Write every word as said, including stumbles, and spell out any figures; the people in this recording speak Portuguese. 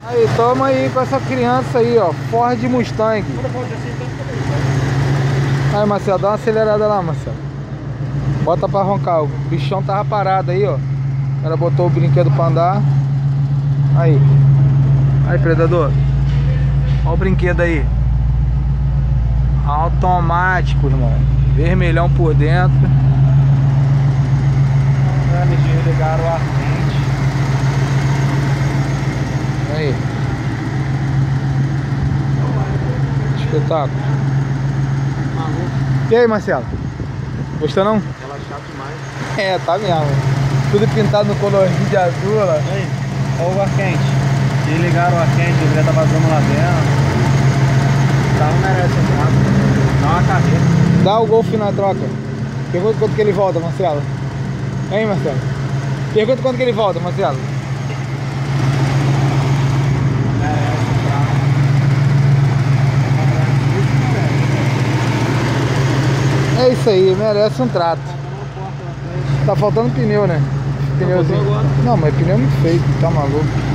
Aí, toma aí com essa criança aí, ó, Ford Mustang. Aí, Marcelo, dá uma acelerada lá, Marcelo. Bota pra roncar, o bichão tava parado aí, ó. Ela botou o brinquedo pra andar. Aí. Aí, predador. Olha o brinquedo aí. Automático, irmão. Vermelhão por dentro. Eles desligaram o ar quente. Aí. Espetáculo. E aí, Marcelo? Gostou não? Relaxado demais. É, tá mesmo. Tudo pintado no colorinho de azul, ó. Aí, olha o ar quente. Desligaram o ar quente, deveria estar vazando lá dentro. O carro merece um Dá uma carreira. Dá o Golf na troca. Pergunta quanto que ele volta, Marcelo. Hein, Marcelo? Pergunta quanto que ele volta, Marcelo. É isso aí, merece um trato. Tá faltando pneu, né? Pneuzinho. Não, mas pneu é muito feio, tá maluco.